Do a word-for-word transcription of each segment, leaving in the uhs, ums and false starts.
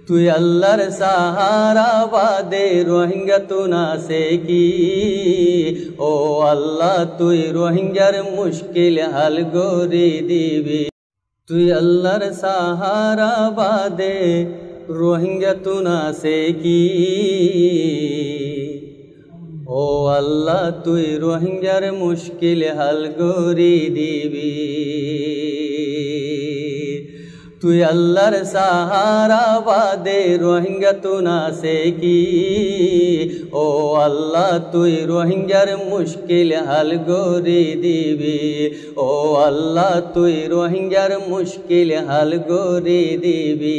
তুই আল্লাহর সাহারা বাদে রোহিঙ্গা তু না সে কি। ও আল্লাহ তুই রোহিঙ্গার মুশকিল হাল গরি দিবি। তুই আল্লাহর সাহারা বাদে রোহিঙ্গা তু না সে কি। ও আল্লাহ তুই রোহিঙ্গার মুশকিল হাল গরি দিবি। তুই আল্লাহর সাহারা বাদে রোহিঙ্গা তু না সে কি। ও আল্লাহ তুই রোহিঙ্গার মুশকিল হাল গরি দিবি। ও আল্লাহ তুই রোহিঙ্গার মুশকিল হাল গরি দিবি।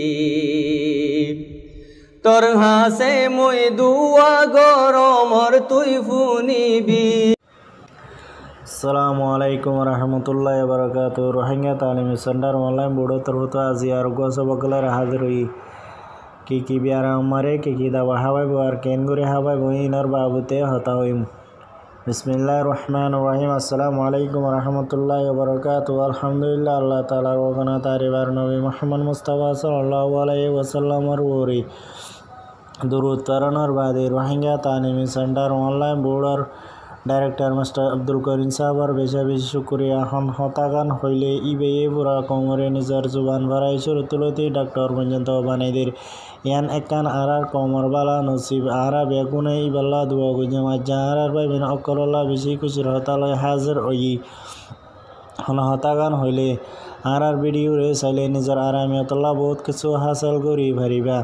তোর হাসে মুই দুয়া গরমর তুই ফুনিবি। আসসালামু আলাইকুম রহমতুল্লাহ বরকাত। রোহিঙ্গা তালিমি সেন্টার অনলাইন বোর্ডের তরফ আজি আরোগ্য সবকলের হাজির হই কি কি বিয়ার আমারে কি কি দাওয়া হাওয়াইব আর কেন করে হাওয়াইব ইনার বাবুতে হতা হইম। বিসমিল্লাহির রহমানির রহিম। আসসালামু আলাইকুম রহমতুল্লাহ বরকাত। আলহামদুলিল্লাহ আল্লাহ তাআলার ওখানে তারিবার নবী মুহাম্মদ মুস্তাফা সাল্লাল্লাহু আলাইহি ওয়াসাল্লামের ওরি দুরুদ প্রেরণের বাদে রোহিঙ্গা তালিমি সেন্টার অনলাইন বোর্ডের ডাইরেক্টর মাস্টার আব্দুল করিম সাহাবার বেশা বেশি শুক্রিয়া। হন হতাগান হইলে ইবে পুরা কমরে নিজের জুবান ভরাই শুরু তুলতি ডাক্তার পর্যন্ত বানাইদের ইয়ান একান আরার কমর বালা নসিব আরা বেগুনে ইবাল্লা দুয়া গুজম আজ্জা আরার বাইবেন অকল্লা বেশি খুশির হতালয় হাজির ওই হন হতাগান হইলে আরার ভিডিও রে চাইলে নিজের আরামিয়তল্লা বহুত কিছু হাসিল করি ভারিবা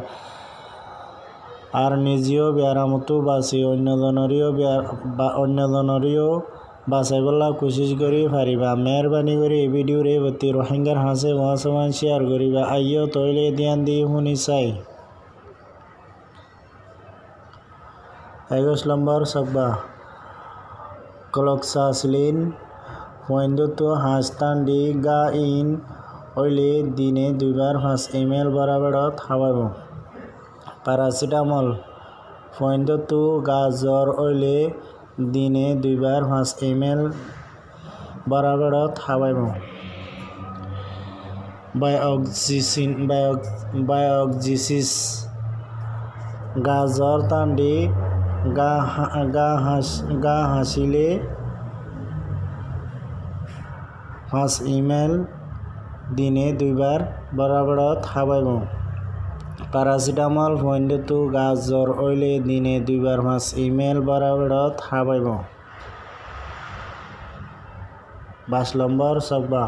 আর নিজেও ব্যারামতো বাঁচি অন্যজনেরও অন্যজনেরও বাঁচাইবলা কোশিশ করি পারিবা। মেহরবানি করে এই ভিডিওরে প্রতি রোহিঙ্গার হাসে মহাসমান শেয়ার করিবা। আইও তৈলে ধ্যান দি শুনি চাই। একুশ নম্বর সকবা ক্লক্সাসিলিন পয়েন্টটো হাসতান দি গা ইন ওইলে দিনে দুইবার পাঁচ এম এল বরাবরত খাওয়াব। প্যারাসিটামল পয়েন্টটো গা জ্বর ওইলে দিনে দুইবার পাঁচ এম এল বরাবরত খাওয়াব। বায়োক্সিসিন বায়োক্সিসিস গা জ্বর টান্ডি গা গা হাস গা হাসিলে পাঁচ এম এল দিনে দুইবার বরাবরত খাওয়াব। প্যারাসিটামল পয়েন্টটো গা জ্বর ওইলে দিনে দুইবার পাঁচ এম এল বরাবরত খাওয়াব। বাইশ নম্বর সকবা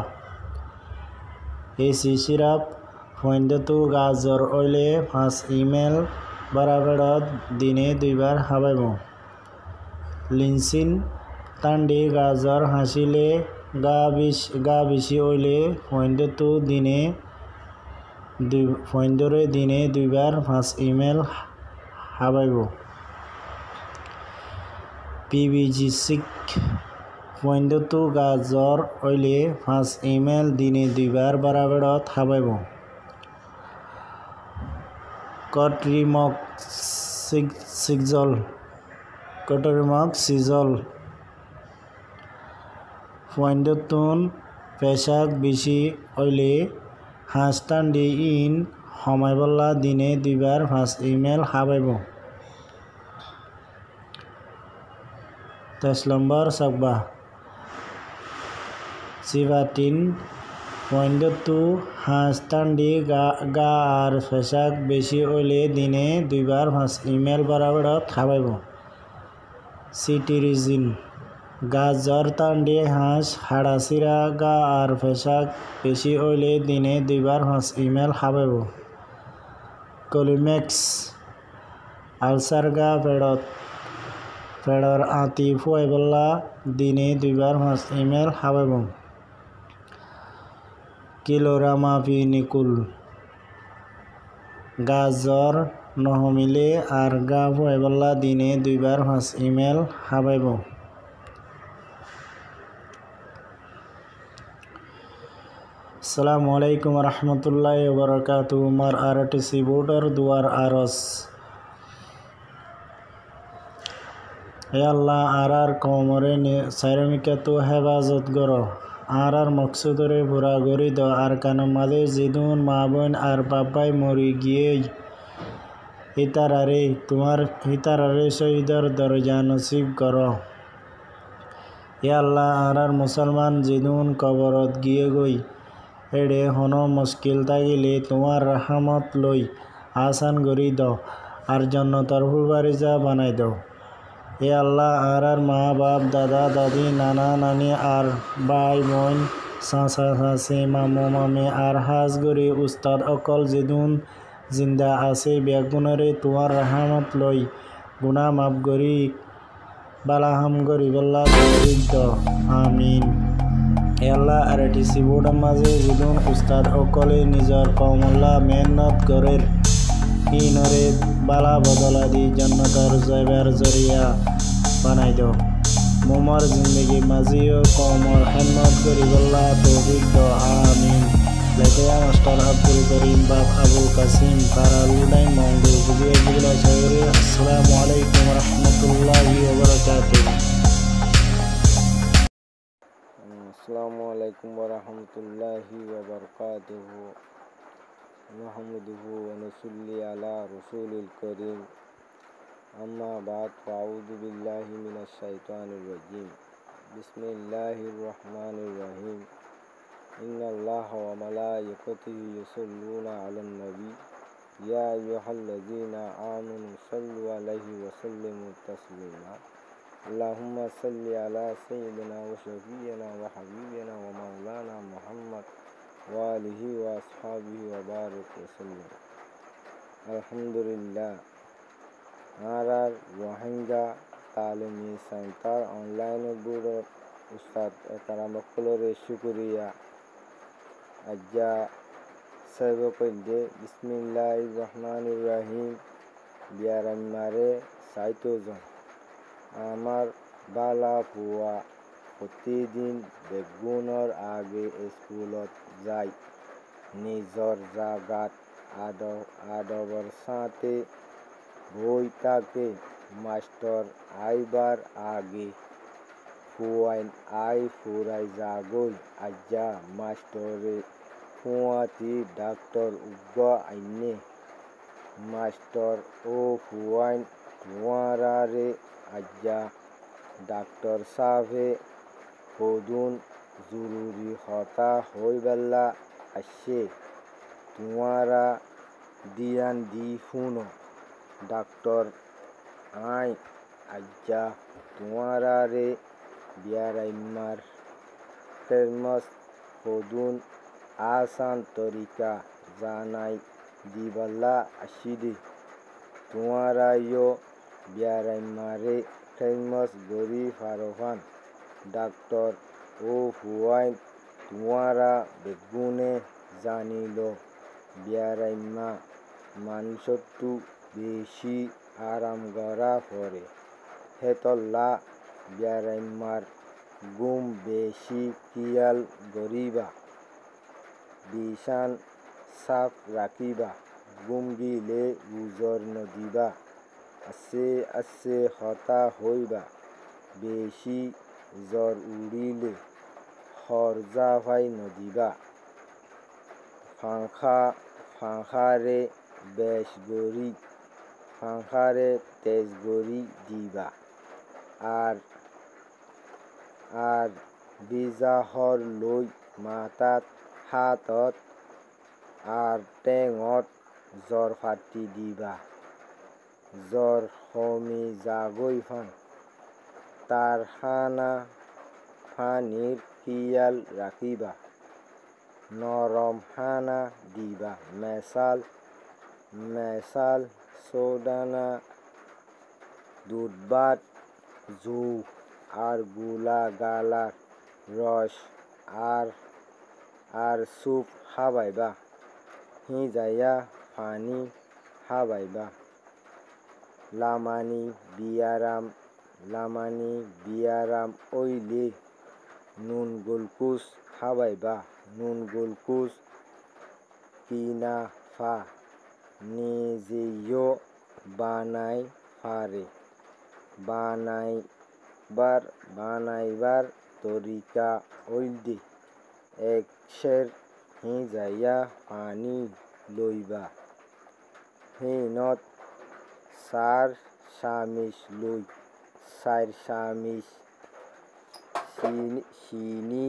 এসি সিরাপ পয়েন্টটো গা জ্বর ওইলে পাঁচ এম এল বরাবরত দিনে দুইবার খাওয়াব। লিনসিন টান্ডি গা জ্বর হাসিলে গা বিষ গা বেশি ওইলে পয়েন্টটো দিনে দুই পয়েন্টরে দিনে দুইবার পাঁচ এম এল খাওয়াব। পিভিজিসিক পয়েন্টটো গা জ্বর ওইলে পাঁচ এম এল দিনে দুইবার বরাবরত খাওয়াব। কট্রিমক্সিজল কট্রিমক্সিজল পয়েন্টটোন পেশাক বেশি ওইলে হাসতান্ডি ইন হমাইবল্লা দিনে দুইবার পাঁচ এম এল খাওয়াব। তেইশ নম্বর সকবা সিভাটিন পয়েন্টটো হাসতান্ডি গা গা আর পেশাক বেশি ওইলে দিনে দুইবার পাঁচ এম এল বরাবরত খাওয়াব। সিটিরিজিন গা জ্বর টান্ডি হাঁস হাড়াচিরা গা আর পেশাক বেশি ওইলে দিনে দুইবার পাঁচ এম এল খাওয়াব। কলিমেক্স আলসার গা পেড়ত পেড়র আঁতি ফুয়াইবল্লা দিনে দুইবার পাঁচ এম এল খাওয়াব। কিলোরামাপিনিকুল গা জ্বর নহমিলে আর গা ফুয়াইবল্লা দিনে দুইবার পাঁচ এম এল খাওয়াব। আসসালামু আলাইকুম রহমতুল্লাহ বরকাত। উমার আর টি সি বোর্ডের দুয়ার আরস হে আল্লাহ আর আর কমরে সাইরমিকা তো হেফাজত গর আর আর মকসুদরে পুরা গরি দ আর কানো মাদে জিদুন মা বোন আর বাবাই মরি গিয়ে হিতারারে তোমার হিতারারে শহীদর দরজা নসিব করো। এ আল্লাহ আর মুসলমান জিদুন কবরত গিয়ে গই এড়ে হনো মুশকিল থাকিলে তোমার রাহমত লই আসান গরি দাও আর জন্নতর ফুলবারিজা বানাই দাও। এ আল্লাহ আর মা বাপ দাদা দাদি নানা নানি আর ভাই বোন চাচা চাচি মামু মামি আর হাজ গরি উস্তাদ অকল জিদুন জিন্দা আছে বেগুনরে তোমার রাহমত লই গুনাহ মাফ গরি বালাহাম গরি বল্লা তৌফিক দাও আমিন। এ আল্লাহ আর টিসি বোর্ডের মাঝে জিদুন উস্তাদ অকলে নিজের কমল্লা মেহনত গরের ইনরে বালা বদলা দি জন্নতর জয়বার জরিয়া বানাই দাও। মোমর জিন্দগি মাঝিও কমর খেদমত করি বল্লা তৌফিক দাও আমিন। লেখিয়া মাস্টার আব্দুল করিম বাপ আবু কাসিম কারা লুডাই মঙ্গল বুঝিয়ে বুঝলা সাগরে। আসসালামু আলাইকুম রহমতুল্লাহি ওয়া বারাকাতুহু। আসসালামু আলাইকুম ওয়া রাহমাতুল্লাহি ওয়া বারাকাতুহু। নাহমাদুহু ওয়া নুসাল্লি আলা রাসূলিল কারীম। আম্মা বাদ ফাউযু বিল্লাহি মিনাশ শাইতানির রাজীম। বিসমিল্লাহির রাহমানির রাহিম। ইন্নাল্লাহা ওয়া মালাইকাতাহু ইউসাল্লুনা আলান নবী ইয়া আইয়ুহাল্লাযীনা আমানু সাল্লু আলাইহি ওয়া সাল্লিমু তাসলিমা। আল্লাহুম্মা সাল্লি আলা সাইয়্যিদিনা ওয়া শাফিয়িনা ওয়া হাবিবিনা ওয়া মাওলানা মুহাম্মদ ওয়া আলিহি ওয়া আসহাবিহি ওয়া বারিক ওয়া সাল্লিম। আলহামদুলিল্লাহ। আর আর রোহিঙ্গা তালিমি সেন্টার অনলাইন বোর্ডর উস্তাদ কারামকলরে শুকরিয়া আজ্জা সাহেব কইলে বিসমিল্লাহির রহমানির রহিম। বিয়ারাম্মারে সাইতোজন আমার বালা ফুয়া প্রতিদিন বেগুনের আগে স্কুলত যায় নিজর জাগাত আদবর সাথে বই থাকে মাস্টার আইবার আগে ফুয়াইন আই ফুরাই জাগই আজ্জা মাস্টরে ফুয়াতি ডাক্তার উগ্গ আইনে মাস্টার ও ফুয়াইন ফুয়ারারে আজ্জা ডাক্তার সাহেবে হদুন জরুরি হতা হইবেলা আসে তুয়ারা দিয়ান দি ফুনো ডাক্তার আই আজ্জা তুয়ারারে বিয়ারাইমার ফেরমস হদুন আসান তরিকা জানাই দিবাল্লা আসিদে তুয়ারাইও বিয়ারাইমারে ফেরমস গরি ফারোফান ডাক্তার ও ফুয়াইন তুয়ারা বেগুনে জানিল বিয়ারাইমা মানুষটু বেশি আরাম গড়া পরে হেতল্লা বিয়ারাইমার গুম বেশি কিয়াল গরিবা বিছান সাফ রাখিবা গুম গিলে উজর নদিবা আছে আছে হতা হইবা বেশি জ্বর উড়িলে হরজা ভাই নদিবা ফাংখা ফাংখারে বেশ গরি ফাংখারে তেজ গরি দিবা আর আর বিজাহর লই মাথাত হাতত আর টেঙত জ্বর ফাটি দিবা জ্বর হমি জাগই ফান তার খানা পানির কিয়াল রাখিবা নরম খানা দিবা মেসাল মেসাল সোডানা দুধবাত জু আর গুলা গালার রস আর আর স্যুপ খাবাইবা হিজাইয়া পানি খাবাইবা লামানি বিয়ারাম লামানি বিয়ারাম ওইলে নুন গোলকুস খাবাইবা নুন গোলকুস কিনা ফা নিজেও বানাই পারে বানাইবার বানাইবার তরিকা ওইলে এক সের হিজাইয়া পানি লইবা হিনত সার সামিস লই সার সামিস চিনি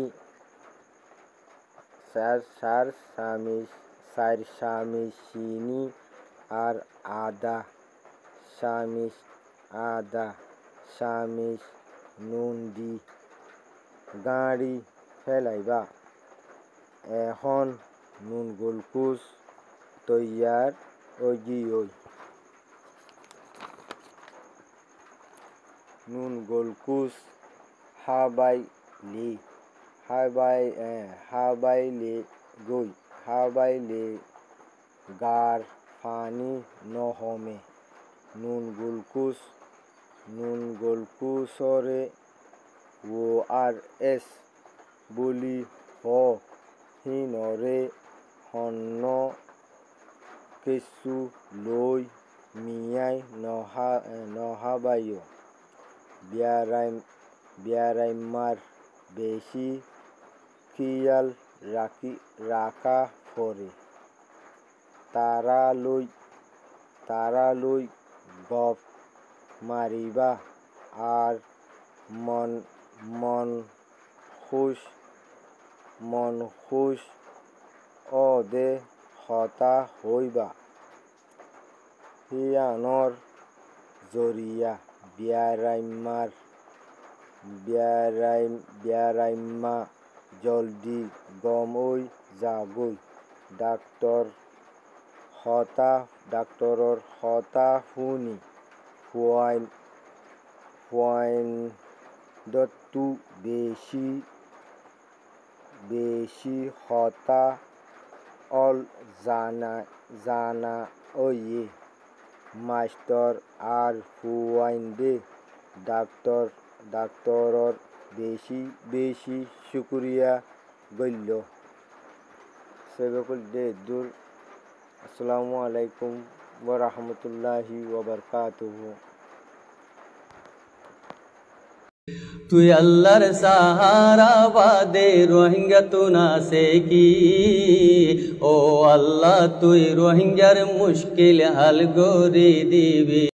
সার সার সামিস সার সামিস চিনি আর আদা সামিস আদা সামিস নুন দি গাড়ি ফেলাইবা। এখন নুন গোলকুস তৈয়ার ওই নুন গোলকুস হাবাইলি হাবাই হাবাইলে গই হাবাইলে গার পানি নহমে নুন গোলকুস নুন গোলকুসরে ও আর এস বলি হ হিনরে হন্ন কিছু লই মিয়াই নহা নহাবাইও বিয়ারাই বিয়ারাইমার বেশি খেয়াল রাখি রাখা পরে তারা লই তারা লই গপ মারিবা আর মন মন খুশ মন খুশ ও দে হতা হইবা। হিয়ানর জরিয়া বিয়ারাইমার বিয়ারাই বিয়ারাইমা জলদি গমই যাগই ডাক্তর হতা ডাক্তরর হতা শুনি ফুয়াইন ফুয়াইন দত্তু বেশি বেশি হতা অল জানা জানা ওয়ে মাস্টার আর ফুয়াইন দে ডাক্তর ডাক্তরর বেশি বেশি শুক্রিয়া গল্য সেবকুল দে দূর। আসসালামু আলাইকুম ওয়া রাহমাতুল্লাহি ওয়া বারাকাতুহু। তুই আল্লাহর সাহারা বাদে রোহিঙ্গা তু না সে কি ও আল্লাহ তুই রোহিঙ্গার মুশকিল হাল গরি দিবি।